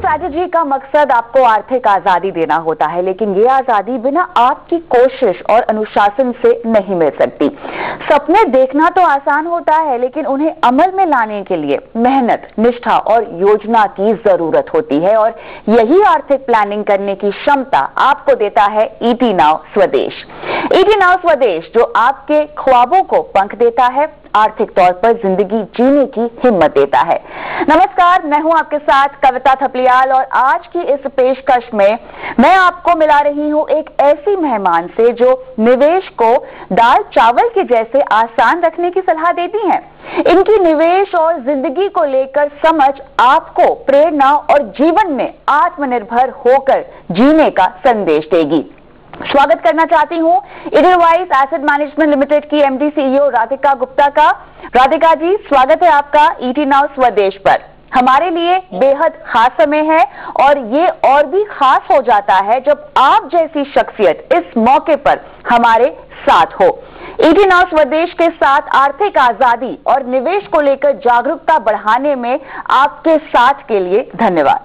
Strategy का मकसद आपको आर्थिक आजादी देना होता है, लेकिन ये आजादी बिना आपकी कोशिश और अनुशासन से नहीं मिल सकती। सपने देखना तो आसान होता है, लेकिन उन्हें अमल में लाने के लिए मेहनत, निष्ठा और योजना की जरूरत होती है, और यही आर्थिक प्लानिंग करने की क्षमता आपको देता है ET Now Swadesh. ET Now Swadesh जो आपके ख्वाबों को पंख देता है, आर्थिक तौर पर जिंदगी जीने की हिम्मत देता है। नमस्कार, मैं हूं आपके साथ कविता थपलियाल, और आज की इस पेशकश में मैं आपको मिला रही हूं एक ऐसी मेहमान से जो निवेश को दाल चावल के जैसे आसान रखने की सलाह देती हैं। इनकी निवेश और जिंदगी को लेकर समझ आपको प्रेरणा और जीवन में आत्मनिर्भर होकर जीने का संदेश देगी। स्वागत करना चाहती हूं इडरवाइज एसेट मैनेजमेंट लिमिटेड की एमडी सीईओ राधिका गुप्ता का। राधिका जी, स्वागत है आपका ईटी नाउ स्वदेश पर। हमारे लिए बेहद खास समय है, और ये और भी खास हो जाता है जब आप जैसी शख्सियत इस मौके पर हमारे साथ हो। ईटी नाउ स्वदेश के साथ आर्थिक आजादी और निवेश को लेकर जागरूकता बढ़ाने में आपके साथ के लिए धन्यवाद।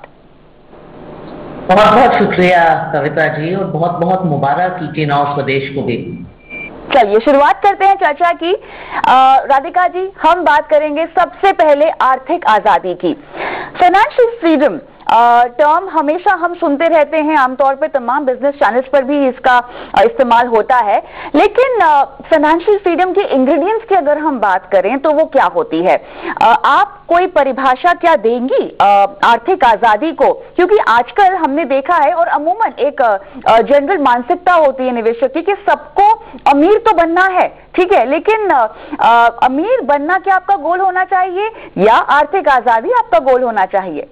बहुत बहुत शुक्रिया कविता जी, और बहुत बहुत मुबारक ईटी नाउ स्वदेश को भी। चलिए शुरुआत करते हैं चर्चा की। राधिका जी, हम बात करेंगे सबसे पहले आर्थिक आजादी की। फाइनेंशियल फ्रीडम टर्म हमेशा हम सुनते रहते हैं, आमतौर पर तमाम बिजनेस चैनल्स पर भी इसका इस्तेमाल होता है, लेकिन फाइनेंशियल फ्रीडम के इंग्रेडिएंट्स की अगर हम बात करें तो वो क्या होती है? आप कोई परिभाषा क्या देंगी आर्थिक आजादी को? क्योंकि आजकल हमने देखा है, और अमूमन एक जनरल मानसिकता होती है निवेशक की कि सबको अमीर तो बनना है, ठीक है, लेकिन अमीर बनना क्या आपका गोल होना चाहिए, या आर्थिक आजादी आपका गोल होना चाहिए?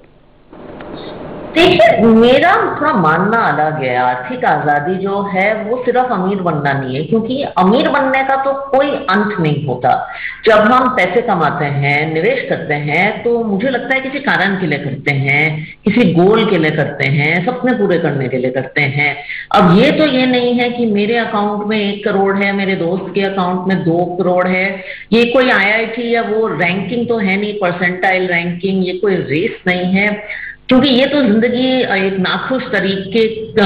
देखिए, मेरा थोड़ा मानना अलग है। आर्थिक आजादी जो है वो सिर्फ अमीर बनना नहीं है, क्योंकि अमीर बनने का तो कोई अंत नहीं होता। जब हम पैसे कमाते हैं, निवेश करते हैं, तो मुझे लगता है किसी कारण के लिए करते हैं, किसी गोल के लिए करते हैं, सपने पूरे करने के लिए करते हैं। अब ये तो ये नहीं है कि मेरे अकाउंट में 1 करोड़ है, मेरे दोस्त के अकाउंट में 2 करोड़ है। ये कोई IIT या वो रैंकिंग तो है नहीं, परसेंटाइल रैंकिंग, ये कोई रेस नहीं है, क्योंकि ये तो जिंदगी एक नाखुश तरीके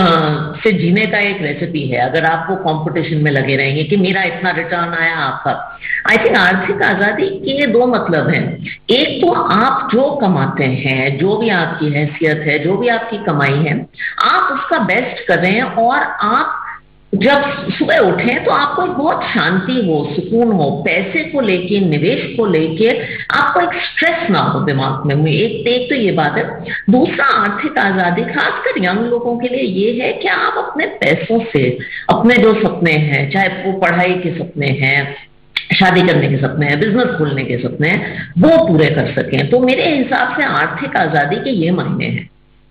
से जीने का एक रेसिपी है। अगर आप वो कंपटीशन में लगे रहेंगे कि मेरा इतना रिटर्न आया, आपका। आई थिंक आर्थिक आजादी के 2 मतलब हैं। एक तो आप जो कमाते हैं, जो भी आपकी हैसियत है, जो भी आपकी कमाई है, आप उसका बेस्ट कर रहे हैं, और आप जब सुबह उठें तो आपको बहुत शांति हो, सुकून हो, पैसे को लेके, निवेश को लेके आपको एक स्ट्रेस ना हो दिमाग में। एक तो ये बात है। दूसरा, आर्थिक आजादी खासकर यंग लोगों के लिए ये है कि आप अपने पैसों से अपने जो सपने हैं, चाहे वो पढ़ाई के सपने हैं, शादी करने के सपने हैं, बिजनेस खोलने के सपने हैं, वो पूरे कर सकें। तो मेरे हिसाब से आर्थिक आजादी के ये मायने हैं।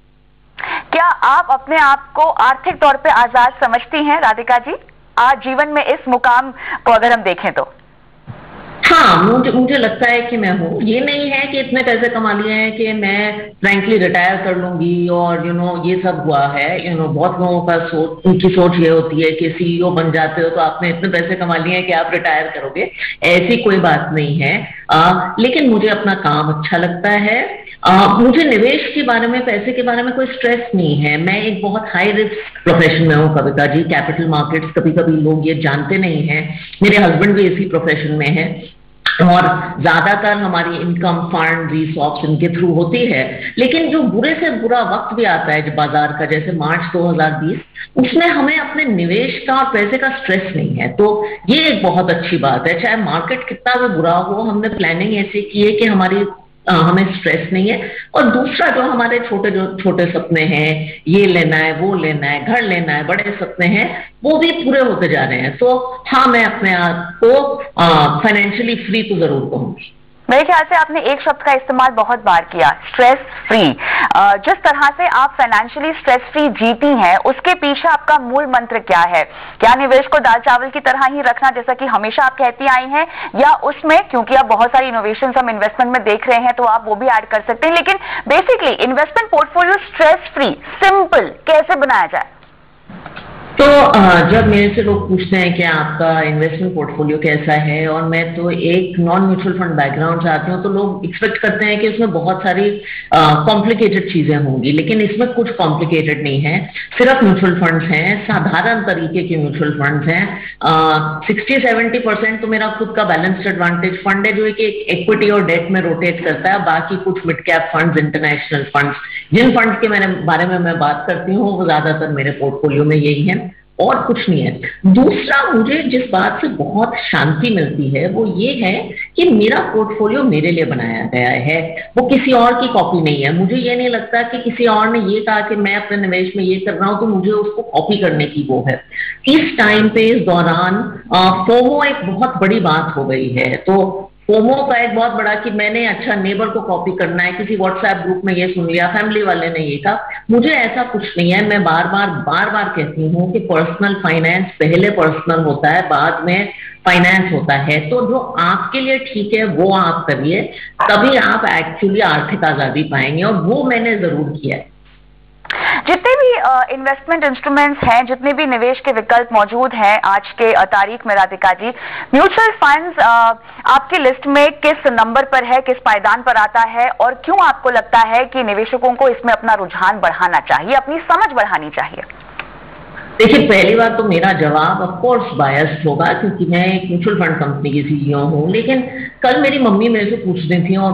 क्या आप अपने आप को आर्थिक तौर पे आजाद समझती हैं राधिका जी, आज जीवन में इस मुकाम को अगर हम देखें तो? हाँ, मुझे लगता है कि मैं हूँ। ये नहीं है कि इतने पैसे कमा लिए हैं कि मैं फ्रैंकली रिटायर कर लूंगी, और ये सब हुआ है। बहुत लोगों का उनकी सोच ये होती है कि CEO बन जाते हो तो आपने इतने पैसे कमा लिए हैं कि आप रिटायर करोगे। ऐसी कोई बात नहीं है। लेकिन मुझे अपना काम अच्छा लगता है। मुझे निवेश के बारे में, पैसे के बारे में कोई स्ट्रेस नहीं है। मैं एक बहुत हाई रिस्क प्रोफेशन में हूँ कविता जी। कैपिटल मार्केट्स, कभी कभी लोग ये जानते नहीं हैं, मेरे हस्बैंड भी इसी प्रोफेशन में है, और ज्यादातर हमारी इनकम फंड रीसॉप्स इनके थ्रू होती है। लेकिन जो बुरे से बुरा वक्त भी आता है बाजार का, जैसे मार्च 2020, उसमें हमें अपने निवेश का और पैसे का स्ट्रेस नहीं है। तो ये एक बहुत अच्छी बात है। चाहे मार्केट कितना भी बुरा हो, हमने प्लानिंग ऐसी की है कि हमें स्ट्रेस नहीं है। और दूसरा, जो हमारे छोटे सपने हैं, ये लेना है, वो लेना है, घर लेना है, बड़े सपने हैं, वो भी पूरे होते जा रहे हैं। तो हाँ, मैं अपने आप को फाइनेंशियली फ्री तो जरूर कहूंगी। मेरे ख्याल से आपने एक शब्द का इस्तेमाल बहुत बार किया, स्ट्रेस फ्री। जिस तरह से आप फाइनेंशियली स्ट्रेस फ्री जीती हैं, उसके पीछे आपका मूल मंत्र क्या है? क्या निवेश को दाल चावल की तरह ही रखना, जैसा कि हमेशा आप कहती आई हैं, या उसमें, क्योंकि आप बहुत सारी इनोवेशन हम इन्वेस्टमेंट में देख रहे हैं, तो आप वो भी ऐड कर सकते हैं, लेकिन basically investment portfolio stress free, simple कैसे बनाया जाए? तो जब मेरे से लोग पूछते हैं कि आपका इन्वेस्टमेंट पोर्टफोलियो कैसा है, और मैं तो एक नॉन म्यूचुअल फंड बैकग्राउंड से आती हूँ, तो लोग एक्सपेक्ट करते हैं कि इसमें बहुत सारी कॉम्प्लिकेटेड चीजें होंगी, लेकिन इसमें कुछ कॉम्प्लिकेटेड नहीं है। सिर्फ म्यूचुअल फंड्स हैं, साधारण तरीके के म्यूचुअल फंड्स हैं। 60-70% तो मेरा खुद का बैलेंस्ड एडवांटेज फंड है, जो एक इक्विटी और डेट में रोटेट करता है। बाकी कुछ mid cap funds, international funds, जिन फंड्स के बारे में मैं बात करती हूँ, वो ज्यादातर मेरे पोर्टफोलियो में यही है, और कुछ नहीं है। दूसरा, मुझे जिस बात से बहुत शांति मिलती है वो ये है कि मेरा पोर्टफोलियो मेरे लिए बनाया गया है, वो किसी और की कॉपी नहीं है। मुझे ये नहीं लगता कि किसी और ने ये कहा कि मैं अपने निवेश में ये कर रहा हूं तो मुझे उसको कॉपी करने की वो है। इस टाइम पे, इस दौरान फोमो एक बहुत बड़ी बात हो गई है। तो फोमो का एक बहुत बड़ा कि मैंने अच्छा नेबर को कॉपी करना है, किसी व्हाट्सएप ग्रुप में ये सुन लिया, फैमिली वाले ने ये कहा। मुझे ऐसा कुछ नहीं है। मैं बार बार कहती हूँ कि पर्सनल फाइनेंस पहले पर्सनल होता है, बाद में फाइनेंस होता है। तो जो आपके लिए ठीक है वो आप करिए, तभी आप एक्चुअली आर्थिक आजादी पाएंगे, और वो मैंने जरूर किया है। जितने भी इन्वेस्टमेंट इंस्ट्रूमेंट्स हैं, जितने भी निवेश के विकल्प मौजूद हैं आज के तारीख में, राधिका जी, म्यूचुअल फंड्स आपकी लिस्ट में किस नंबर पर है, किस पायदान पर आता है, और क्यों आपको लगता है कि निवेशकों को इसमें अपना रुझान बढ़ाना चाहिए, अपनी समझ बढ़ानी चाहिए? देखिए, पहली बात तो मेरा जवाब ऑफ कोर्स बायस्ड होगा, क्योंकि मैं एक म्यूचुअल फंड कंपनी की सीईओ हूँ। लेकिन कल मेरी मम्मी मेरे से पूछ रही थी, और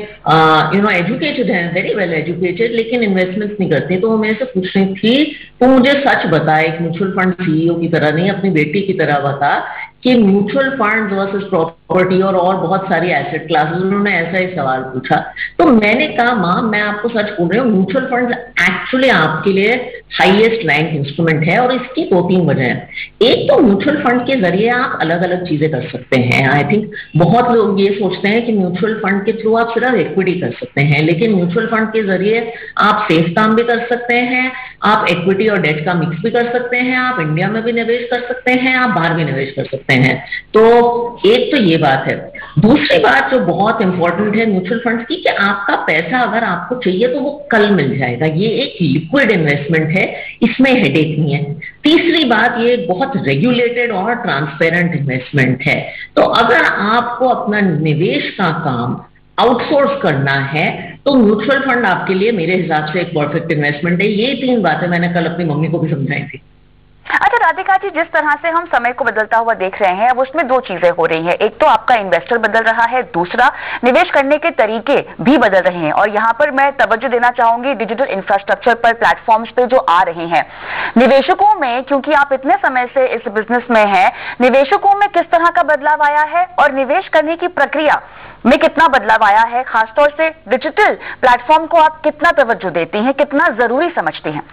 उन्हें एजुकेटेड है, वेरी वेल एजुकेटेड, लेकिन इन्वेस्टमेंट्स नहीं करती। तो वो मेरे से पूछ रही थी, तो मुझे सच बता, एक म्यूचुअल फंड सीईओ की तरह नहीं, अपनी बेटी की तरह बता कि म्यूचुअल फंड वर्सेस प्रॉपर्टी और बहुत सारी एसेट क्लासेस। उन्होंने ऐसा ही सवाल पूछा। तो मैंने कहा, माँ मैं आपको सच बोल रही हूँ, म्यूचुअल फंड एक्चुअली आपके लिए हाईएस्ट रैंक इंस्ट्रूमेंट है, और इसकी 2-3 वजह है। एक तो म्यूचुअल फंड के जरिए आप अलग अलग चीजें कर सकते हैं। आई थिंक बहुत लोग ये सोचते हैं कि म्यूचुअल फंड के थ्रू आप सिर्फ इक्विटी कर सकते हैं, लेकिन म्यूचुअल फंड के जरिए आप सेफ काम भी कर सकते हैं, आप इक्विटी और डेट का मिक्स भी कर सकते हैं, आप इंडिया में भी निवेश कर सकते हैं, आप बाहर भी निवेश कर सकते हैं। तो एक तो ये बात है। दूसरी बात जो बहुत इंपॉर्टेंट है म्यूचुअल फंड्स की, कि आपका पैसा अगर आपको चाहिए तो वो कल मिल जाएगा। ये एक लिक्विड इन्वेस्टमेंट है, इसमें हेडेक नहीं है। तीसरी बात, ये बहुत रेगुलेटेड और ट्रांसपेरेंट इन्वेस्टमेंट है। तो अगर आपको अपना निवेश का काम आउटसोर्स करना है तो म्यूचुअल फंड आपके लिए मेरे हिसाब से एक परफेक्ट इन्वेस्टमेंट है। ये 3 बातें मैंने कल अपनी मम्मी को भी समझाई थी। अच्छा राधिका जी, जिस तरह से हम समय को बदलता हुआ देख रहे हैं, अब उसमें 2 चीजें हो रही हैं। एक तो आपका इन्वेस्टर बदल रहा है, दूसरा निवेश करने के तरीके भी बदल रहे हैं। और यहाँ पर मैं तवज्जो देना चाहूंगी डिजिटल इंफ्रास्ट्रक्चर पर, प्लेटफॉर्म्स पे जो आ रहे हैं। निवेशकों में, क्योंकि आप इतने समय से इस बिजनेस में हैं, निवेशकों में किस तरह का बदलाव आया है और निवेश करने की प्रक्रिया में कितना बदलाव आया है? खासतौर से डिजिटल प्लेटफॉर्म को आप कितना तवज्जो देती हैं, कितना जरूरी समझती हैं?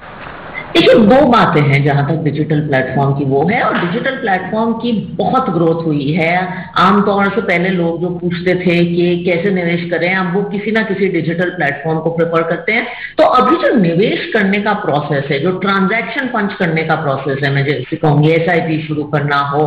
देखिए, 2 बातें हैं जहां तक डिजिटल प्लेटफॉर्म की वो है, और डिजिटल प्लेटफॉर्म की बहुत ग्रोथ हुई है। आमतौर से पहले लोग जो पूछते थे कि कैसे निवेश करें, अब वो किसी ना किसी डिजिटल प्लेटफॉर्म को प्रेफर करते हैं। तो अभी जो निवेश करने का प्रोसेस है, जो ट्रांजैक्शन पंच करने का प्रोसेस है, मैं जैसे कहूंगी SIP शुरू करना हो,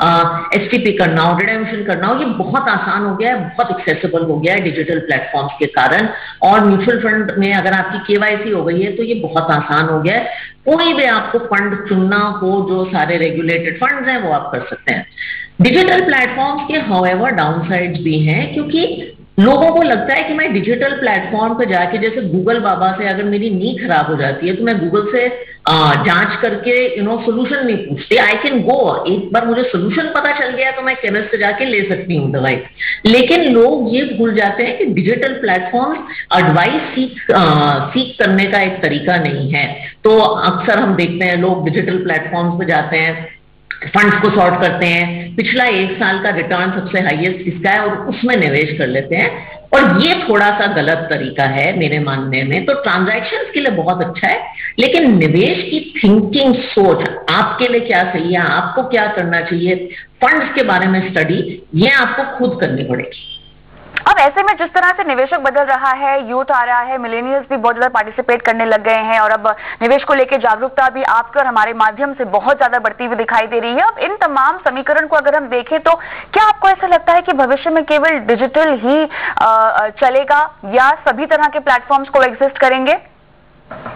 STP करना हो, रिडेम्पशन करना हो, ये बहुत आसान हो गया है, बहुत एक्सेसिबल हो गया है डिजिटल प्लेटफॉर्म्स के कारण। और म्यूचुअल फंड में अगर आपकी KYC हो गई है तो ये बहुत आसान हो गया है। कोई भी आपको फंड चुनना हो, जो सारे रेगुलेटेड फंड्स हैं वो आप कर सकते हैं। डिजिटल प्लेटफॉर्म्स के हाउएवर डाउनसाइड्स भी हैं, क्योंकि लोगों को लगता है कि मैं डिजिटल प्लेटफॉर्म पे जाके, जैसे गूगल बाबा से अगर मेरी नी खराब हो जाती है तो मैं गूगल से जांच करके सोल्यूशन नहीं पूछती, आई कैन गो, एक बार मुझे सोल्यूशन पता चल गया तो मैं केमिस्ट से जाके ले सकती हूँ दवाई। लेकिन लोग ये भूल जाते हैं कि डिजिटल प्लेटफॉर्म एडवाइस सीख करने का एक तरीका नहीं है। तो अक्सर हम देखते हैं लोग डिजिटल प्लेटफॉर्म्स पे जाते हैं, फंड्स को सॉर्ट करते हैं, पिछला 1 साल का रिटर्न सबसे हाईएस्ट किसका है और उसमें निवेश कर लेते हैं, और ये थोड़ा सा गलत तरीका है मेरे मानने में। तो ट्रांजैक्शंस के लिए बहुत अच्छा है, लेकिन निवेश की थिंकिंग, सोच, आपके लिए क्या सही है, आपको क्या करना चाहिए, फंड्स के बारे में स्टडी, ये आपको खुद करनी पड़ेगी। अब ऐसे में जिस तरह से निवेशक बदल रहा है, यूथ आ रहा है, मिलेनियल्स भी बहुत ज्यादा पार्टिसिपेट करने लग गए हैं, और अब निवेश को लेकर जागरूकता भी आपके और हमारे माध्यम से बहुत ज्यादा बढ़ती हुई दिखाई दे रही है। अब इन तमाम समीकरण को अगर हम देखें तो क्या आपको ऐसा लगता है कि भविष्य में केवल डिजिटल ही चलेगा, या सभी तरह के प्लेटफॉर्म्स को एग्जिस्ट करेंगे?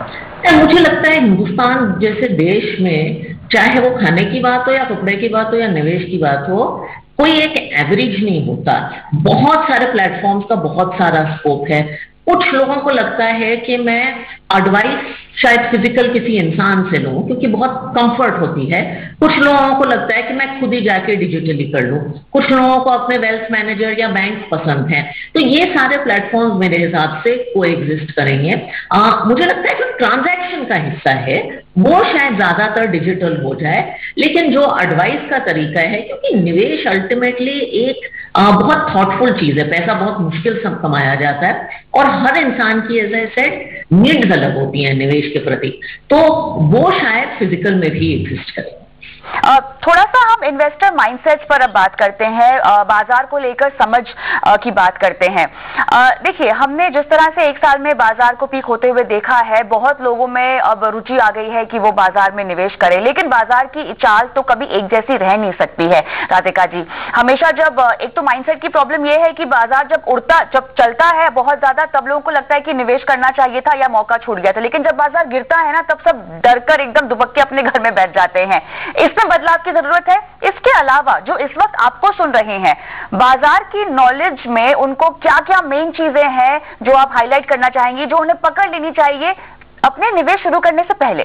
मुझे लगता है हिंदुस्तान जैसे देश में, चाहे वो खाने की बात हो या कपड़े की बात हो या निवेश की बात हो, कोई एक एवरेज नहीं होता। बहुत सारे प्लेटफॉर्म्स का बहुत सारा स्कोप है। कुछ लोगों को लगता है कि मैं एडवाइस शायद फिजिकल किसी इंसान से लूं क्योंकि बहुत कंफर्ट होती है। कुछ लोगों को लगता है कि मैं खुद ही जाके डिजिटली कर लूं। कुछ लोगों को अपने वेल्थ मैनेजर या बैंक पसंद है। तो ये सारे प्लेटफॉर्म्स मेरे हिसाब से कोएग्जिस्ट करेंगे। मुझे लगता है जो ट्रांजैक्शन का हिस्सा है वो शायद ज्यादातर डिजिटल हो जाए, लेकिन जो एडवाइस का तरीका है, क्योंकि निवेश अल्टीमेटली एक बहुत थॉटफुल चीज है, पैसा बहुत मुश्किल से कमाया जाता है और हर इंसान की एज ए सेड नीड्स अलग होती हैं निवेश के प्रति, तो वो शायद फिजिकल में भी एग्जिस्ट करे। थोड़ा सा हम इन्वेस्टर माइंडसेट पर अब बात करते हैं, बाजार को लेकर समझ की बात करते हैं। देखिए, हमने जिस तरह से एक साल में बाजार को पीक होते हुए देखा है, बहुत लोगों में अब रुचि आ गई है कि वो बाजार में निवेश करें, लेकिन बाजार की चाल तो कभी एक जैसी रह नहीं सकती है राधिका जी। हमेशा जब एक तो माइंडसेट की प्रॉब्लम यह है कि बाजार जब चलता है बहुत ज्यादा, तब लोगों को लगता है कि निवेश करना चाहिए था या मौका छूट गया था, लेकिन जब बाजार गिरता है ना, तब सब डरकर एकदम दुबक के अपने घर में बैठ जाते हैं। इसमें बदलाव की जरूरत है। इसके अलावा जो इस वक्त आपको सुन रहे हैं, बाजार की नॉलेज में उनको क्या क्या मेन चीजें हैं जो आप हाईलाइट करना चाहेंगी, जो उन्हें पकड़ लेनी चाहिए अपने निवेश शुरू करने से पहले?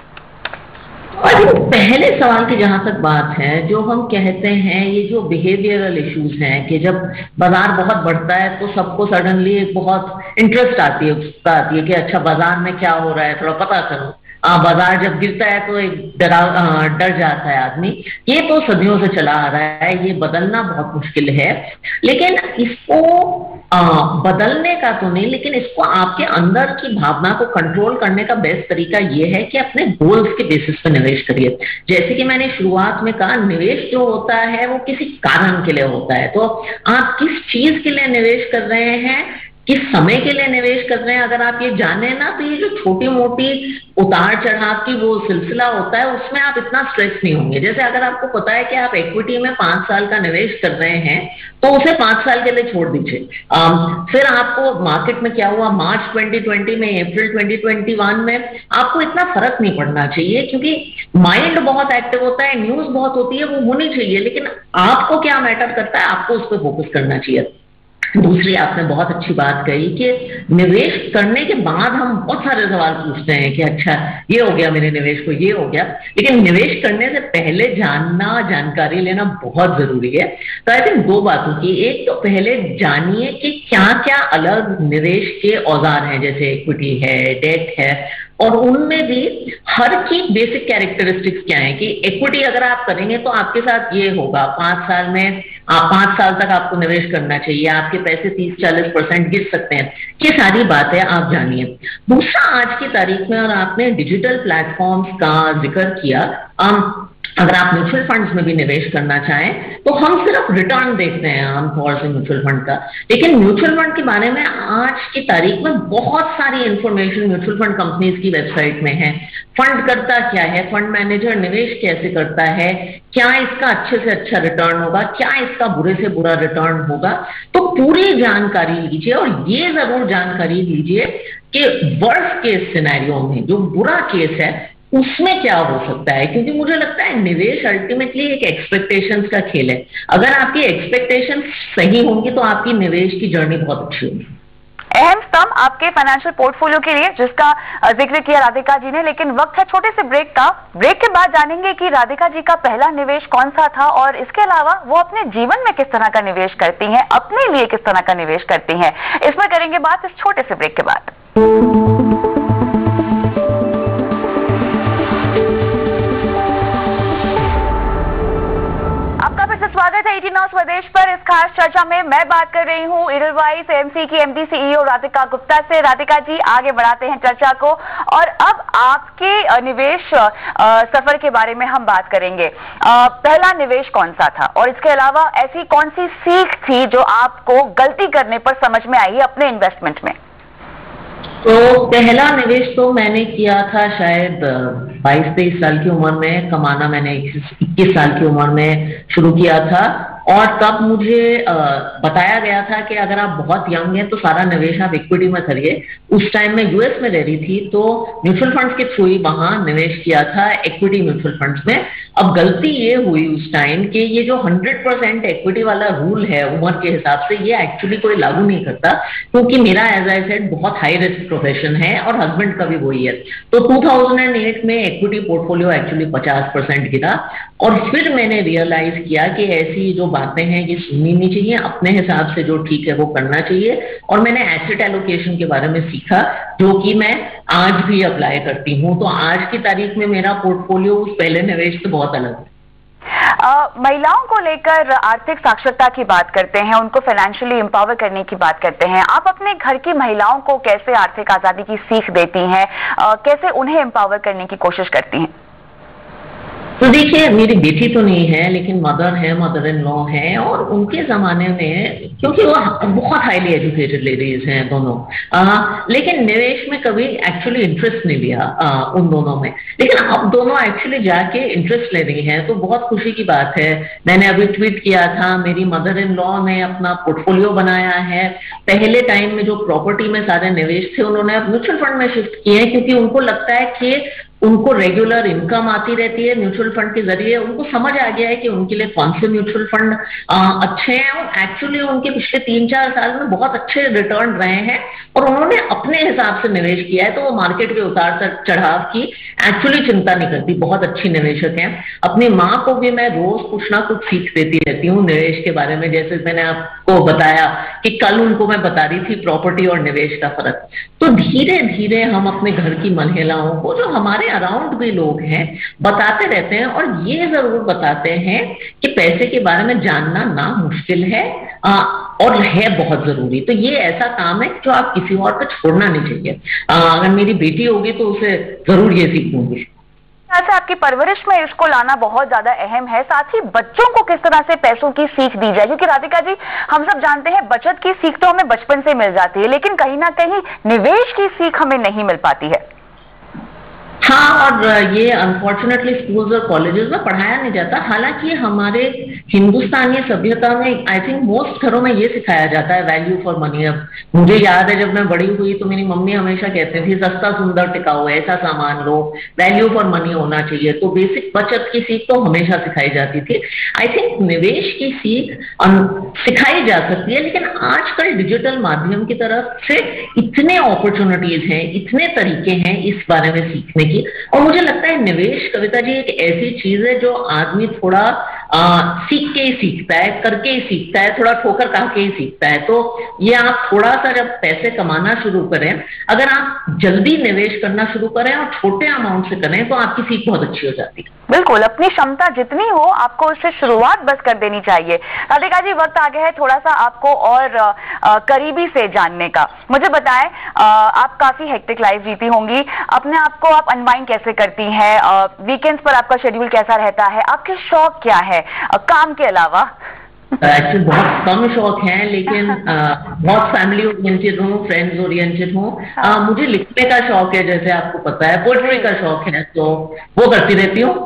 पहले सवाल की जहां तक बात है, जो हम कहते हैं ये जो बिहेवियरल इश्यूज हैं कि जब बाजार बहुत बढ़ता है तो सबको सडनली एक बहुत इंटरेस्ट आती है, उत्सुकता आती है कि अच्छा बाजार में क्या हो रहा है, थोड़ा पता करो। बाजार जब गिरता है तो एक डर जाता है आदमी। ये तो सदियों से चला आ रहा है, ये बदलना बहुत मुश्किल है। लेकिन इसको बदलने का तो नहीं, लेकिन इसको आपके अंदर की भावना को कंट्रोल करने का बेस्ट तरीका ये है कि अपने गोल्स के बेसिस पर निवेश करिए। जैसे कि मैंने शुरुआत में कहा, निवेश जो होता है वो किसी कारण के लिए होता है। तो आप किस चीज के लिए निवेश कर रहे हैं, किस समय के लिए निवेश कर रहे हैं, अगर आप ये जाने ना, तो ये जो छोटी मोटी उतार चढ़ाव की वो सिलसिला होता है उसमें आप इतना स्ट्रेस नहीं होंगे। जैसे अगर आपको पता है कि आप इक्विटी में 5 साल का निवेश कर रहे हैं तो उसे 5 साल के लिए छोड़ दीजिए। फिर आपको मार्केट में क्या हुआ, मार्च 2020 में, अप्रैल 2021 में, आपको इतना फर्क नहीं पड़ना चाहिए क्योंकि माइंड बहुत एक्टिव होता है, न्यूज बहुत होती है, वो होनी चाहिए, लेकिन आपको क्या मैटर करता है, आपको उस पर फोकस करना चाहिए। दूसरी, आपने बहुत अच्छी बात कही कि निवेश करने के बाद हम बहुत सारे सवाल पूछते हैं कि अच्छा ये हो गया, मेरे निवेश को ये हो गया, लेकिन निवेश करने से पहले जानकारी लेना बहुत जरूरी है। तो आई थिंक 2 बातों की, एक तो पहले जानिए कि क्या क्या अलग निवेश के औजार हैं, जैसे इक्विटी है, डेट है, और उनमें भी हर की बेसिक कैरेक्टरिस्टिक्स क्या है कि इक्विटी अगर आप करेंगे तो आपके साथ ये होगा, 5 साल में 5 साल तक आपको निवेश करना चाहिए, आपके पैसे 30-40% गिर सकते हैं। ये सारी बातें आप जानिए। दूसरा, आज की तारीख में, और आपने डिजिटल प्लेटफॉर्म्स का जिक्र किया, अगर आप म्यूचुअल फंड्स में भी निवेश करना चाहें तो हम सिर्फ रिटर्न देखते हैं आमतौर से म्यूचुअल फंड का, लेकिन म्यूचुअल फंड के बारे में आज की तारीख में बहुत सारी इंफॉर्मेशन म्यूचुअल फंड कंपनीज की वेबसाइट में है। फंड करता क्या है, फंड मैनेजर निवेश कैसे करता है, क्या इसका अच्छे से अच्छा रिटर्न होगा, क्या इसका बुरे से बुरा रिटर्न होगा, तो पूरी जानकारी लीजिए। और ये जरूर जानकारी लीजिए कि वर्स्ट केस सिनेरियो में, जो बुरा केस है, उसमें क्या हो सकता है, क्योंकि मुझे लगता है निवेश अल्टीमेटली एक एक्सपेक्टेशंस का खेल है। अगर आपकी एक्सपेक्टेशंस सही होंगी तो आपकी निवेश की जर्नी बहुत अच्छी होगी। अहम स्तंभ आपके फाइनेंशियल पोर्टफोलियो के लिए, जिसका जिक्र किया राधिका जी ने, लेकिन वक्त है छोटे से ब्रेक का। ब्रेक के बाद जानेंगे कि राधिका जी का पहला निवेश कौन सा था और इसके अलावा वो अपने जीवन में किस तरह का निवेश करती हैं, अपने लिए किस तरह का निवेश करती हैं। इस पर करेंगे बात इस छोटे से ब्रेक के बाद। स्वागत है 18 स्वदेश पर। इस खास चर्चा में मैं बात कर रही हूं इडलवाइस एएमसी की एमडी सीईओ राधिका गुप्ता से। राधिका जी, आगे बढ़ाते हैं चर्चा को और अब आपके निवेश सफर के बारे में हम बात करेंगे। पहला निवेश कौन सा था और इसके अलावा ऐसी कौन सी सीख थी जो आपको गलती करने पर समझ में आई अपने इन्वेस्टमेंट में? तो पहला निवेश तो मैंने किया था शायद 22-23 साल की उम्र में। कमाना मैंने 21 साल की उम्र में शुरू किया था। और तब मुझे बताया गया था कि अगर आप बहुत यंग हैं तो सारा निवेश आप इक्विटी में करिए। उस टाइम में यूएस में रह रही थी, तो म्यूचुअल फंड्स के थ्रू ही वहां निवेश किया था, इक्विटी म्यूचुअल फंड्स में। अब गलती ये हुई उस टाइम कि ये जो 100% इक्विटी वाला रूल है उम्र के हिसाब से, ये एक्चुअली कोई लागू नहीं करता, क्योंकि मेरा एज आई सेड बहुत हाई रिस्क प्रोफेशन है और हस्बैंड का भी वही है। तो 2008 में इक्विटी पोर्टफोलियो एक्चुअली 50% गिरा, और फिर मैंने रियलाइज किया कि ऐसी जो बातें हैं ये सुननी नहीं चाहिए, अपने हिसाब से जो ठीक है वो करना चाहिए। और मैंने एसेट एलोकेशन के बारे में सीखा, जो कि मैं आज भी अप्लाई करती हूँ। तो आज की तारीख में मेरा पोर्टफोलियो उस पहले निवेश से बहुत अलग है। महिलाओं को लेकर आर्थिक साक्षरता की बात करते हैं, उनको फाइनेंशियली एम्पावर करने की बात करते हैं। आप अपने घर की महिलाओं को कैसे आर्थिक आजादी की सीख देती हैं, कैसे उन्हें एम्पावर करने की कोशिश करती हैं? तो देखिए, मेरी बेटी तो नहीं है, लेकिन मदर है, मदर इन लॉ है, और उनके जमाने में, क्योंकि वो बहुत हाईली एजुकेटेड लेडीज हैं दोनों, लेकिन निवेश में कभी एक्चुअली इंटरेस्ट नहीं लिया उन दोनों में। लेकिन अब दोनों एक्चुअली जाके इंटरेस्ट ले रही हैं, तो बहुत खुशी की बात है। मैंने अभी ट्वीट किया था, मेरी मदर इन लॉ ने अपना पोर्टफोलियो बनाया है। पहले टाइम में जो प्रॉपर्टी में सारे निवेश थे उन्होंने अब म्यूचुअल फंड में शिफ्ट किए हैं, क्योंकि उनको लगता है कि उनको रेगुलर इनकम आती रहती है म्यूचुअल फंड के जरिए। उनको समझ आ गया है कि उनके लिए कौन से म्यूचुअल फंड अच्छे हैं, और एक्चुअली उनके पिछले 3-4 साल में बहुत अच्छे रिटर्न रहे हैं, और उन्होंने अपने हिसाब से निवेश किया है। तो वो मार्केट के उतार चढ़ाव की एक्चुअली चिंता नहीं करती, बहुत अच्छी निवेशक हैं। अपनी माँ को भी मैं रोज कुछ ना कुछ सीख देती रहती हूँ निवेश के बारे में। जैसे मैंने आपको बताया कि कल उनको मैं बता रही थी प्रॉपर्टी और निवेश का फर्क। तो धीरे धीरे हम अपने घर की महिलाओं को, जो हमारे अराउंड भी लोग हैं, बताते रहते हैं, और ये जरूर बताते हैं कि पैसे के बारे में जानना ना मुश्किल है और है बहुत जरूरी। तो ये ऐसा काम है जो आप किसी और को छोड़ना नहीं चाहिए। अगर मेरी बेटी होगी तो उसे जरूर ये सीखूंगी। ऐसा आपकी परवरिश में इसको लाना बहुत ज्यादा अहम है। साथ ही बच्चों को किस तरह से पैसों की सीख दी जाए, क्योंकि राधिका जी, हम सब जानते हैं बचत की सीख तो हमें बचपन से मिल जाती है, लेकिन कहीं ना कहीं निवेश की सीख हमें नहीं मिल पाती है। हाँ, और ये अनफॉर्चुनेटली स्कूल्स और कॉलेजेस में पढ़ाया नहीं जाता। हालांकि हमारे हिंदुस्तानी सभ्यता में आई थिंक मोस्ट घरों में ये सिखाया जाता है, वैल्यू फॉर मनी। अब मुझे याद है जब मैं बड़ी हुई तो मेरी मम्मी हमेशा कहते थे, सस्ता सुंदर टिकाऊ ऐसा सामान लो, वैल्यू फॉर मनी होना चाहिए। तो बेसिक बचत की सीख तो हमेशा सिखाई जाती थी। आई थिंक निवेश की सीख सिखाई जा सकती है, लेकिन आजकल डिजिटल माध्यम की तरफ से इतने अपॉर्चुनिटीज हैं, इतने तरीके हैं इस बारे में सीखने की। और मुझे लगता है निवेश, कविता जी, एक ऐसी चीज है जो आदमी थोड़ा सीख के ही सीखता है, करके ही सीखता है, थोड़ा ठोकर खा के ही सीखता है। तो ये आप थोड़ा सा जब पैसे कमाना शुरू करें, अगर आप जल्दी निवेश करना शुरू करें और छोटे अमाउंट से करें, तो आपकी सीख बहुत अच्छी हो जाती है। बिल्कुल, अपनी क्षमता जितनी हो आपको उससे शुरुआत बस कर देनी चाहिए। राधिका जी, वक्त आ गया है थोड़ा सा आपको और करीबी से जानने का। मुझे बताएं, आप काफी हेक्टिक लाइफ जीती होंगी, अपने आप को आप अनवाइंड कैसे करती हैं, वीकेंड्स पर आपका शेड्यूल कैसा रहता है, आपके शौक क्या है काम के अलावा? एक्चुअली बहुत कम शौक हैं, लेकिन बहुत फैमिली ओरिएंटेड हूँ, फ्रेंड्स ओरिएंटेड हूँ। मुझे लिखने का शौक है, जैसे आपको पता है, पोएट्री का शौक है, तो वो करती रहती हूँ।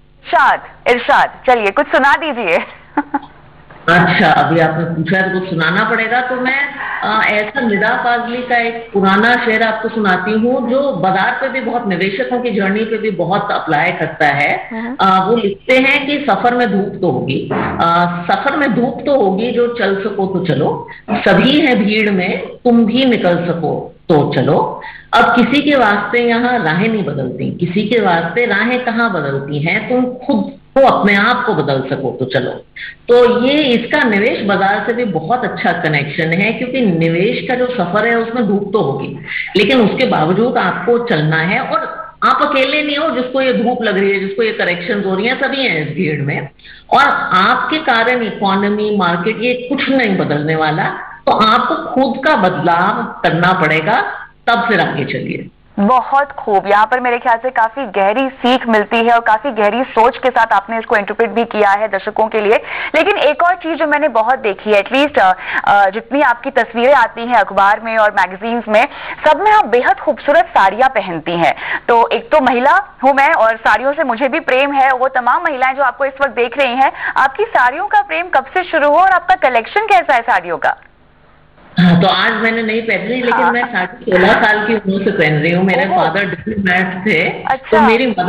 इरशाद, चलिए कुछ सुना दीजिए। अच्छा, अभी आपने पूछा है तो कुछ सुनाना पड़ेगा। तो मैं ऐसा निदा फाजली का एक पुराना शेर आपको सुनाती हूँ, जो बाजार पे भी बहुत, निवेशकों की जर्नी पे भी बहुत अप्लाई करता है। वो लिखते हैं कि सफर में धूप तो होगी, सफर में धूप तो होगी, जो चल सको तो चलो, सभी है भीड़ में, तुम भी निकल सको तो चलो। अब किसी के वास्ते यहाँ राहें नहीं बदलती, किसी के वास्ते राहें कहाँ बदलती हैं, तुम खुद को अपने आप को बदल सको तो चलो। तो ये इसका निवेश बाजार से भी बहुत अच्छा कनेक्शन है, क्योंकि निवेश का जो सफर है उसमें धूप तो होगी, लेकिन उसके बावजूद आपको चलना है। और आप अकेले नहीं हो जिसको ये धूप लग रही है, जिसको ये करेक्शन हो रही है, सभी हैं इस भीड़ में। और आपके कारण इकोनॉमी, मार्केट, ये कुछ नहीं बदलने वाला। तो आपको खुद का बदलाव करना पड़ेगा, तब फिर आगे चलिए। बहुत खूब। यहाँ पर मेरे ख्याल से काफी गहरी सीख मिलती है और काफी गहरी सोच के साथ आपने इसको इंटरप्रेट भी किया है दर्शकों के लिए। लेकिन एक और चीज जो मैंने बहुत देखी है, एटलीस्ट जितनी आपकी तस्वीरें आती हैं अखबार में और मैगजीन्स में, सब में आप बेहद खूबसूरत साड़ियां पहनती हैं। तो एक तो महिला हूं मैं और साड़ियों से मुझे भी प्रेम है। वो तमाम महिलाएं जो आपको इस वक्त देख रही हैं, आपकी साड़ियों का प्रेम कब से शुरू हुआ और आपका कलेक्शन कैसा है साड़ियों का? हाँ, तो आज मैंने नहीं पहन रही, लेकिन मैं 16 साल की उम्र से पहन रही हूँ। मेरे फादर डिप्लोमेट थे। अच्छा।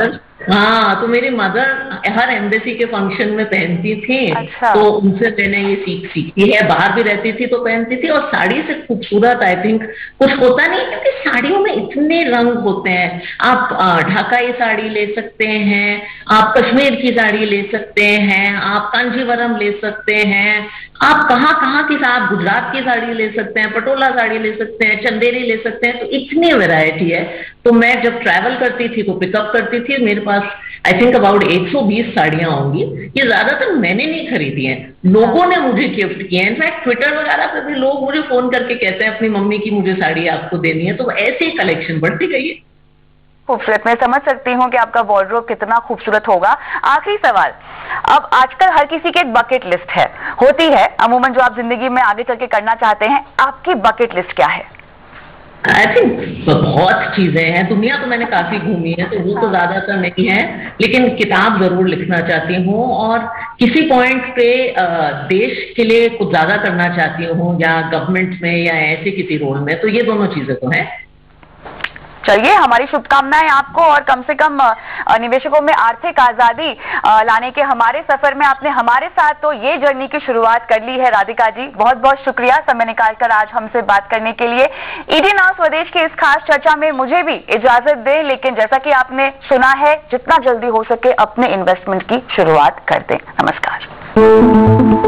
तो मेरी मदर हर एम्बेसी के फंक्शन में पहनती थी। अच्छा। तो उनसे मैंने ये सीखी है। बाहर भी रहती थी तो पहनती थी। और साड़ी से खूबसूरत आई थिंक कुछ होता नहीं, क्योंकि साड़ियों में इतने रंग होते हैं। आप ढाकाई साड़ी ले सकते हैं, आप कश्मीर की साड़ी ले सकते हैं, आप कांजीवरम ले सकते हैं, आप कहाँ की आप गुजरात की साड़ी ले सकते हैं, पटोला साड़ी ले सकते हैं, चंदेरी ले सकते हैं। तो इतनी वैरायटी है। तो मैं जब ट्रैवल करती थी तो पिकअप करती थी। मेरे पास आई थिंक अबाउट 120 साड़ियां होंगी। ये ज्यादातर मैंने नहीं खरीदी हैं, लोगों ने मुझे गिफ्ट किए हैं। इनफैक्ट ट्विटर वगैरह पे भी लोग मुझे फोन करके कहते हैं अपनी मम्मी की मुझे साड़ी आपको देनी है। तो ऐसे ही कलेक्शन बढ़ती गई है। खूबसूरत। मैं समझ सकती हूँ कि आपका वार्डरोब कितना खूबसूरत होगा। आखिरी सवाल, अब आजकल हर किसी की एक बकेट लिस्ट होती है अमूमन, जो आप जिंदगी में आगे चल के करना चाहते हैं। आपकी बकेट लिस्ट क्या है? आई थिंक बहुत चीजें हैं। दुनिया तो मैंने काफी घूमी है, तो वो तो ज्यादातर नहीं है, लेकिन किताब जरूर लिखना चाहती हूँ। और किसी पॉइंट पे देश के लिए कुछ ज्यादा करना चाहती हूँ, या गवर्नमेंट में या ऐसे किसी रोल में। तो ये दोनों चीजें तो हैं। चलिए, हमारी शुभकामनाएं आपको। और कम से कम निवेशकों में आर्थिक आजादी लाने के हमारे सफर में आपने हमारे साथ तो ये जर्नी की शुरुआत कर ली है। राधिका जी, बहुत बहुत शुक्रिया समय निकालकर आज हमसे बात करने के लिए। ईडी नाउ स्वदेश की इस खास चर्चा में मुझे भी इजाजत दें, लेकिन जैसा कि आपने सुना है, जितना जल्दी हो सके अपने इन्वेस्टमेंट की शुरुआत कर दें। नमस्कार।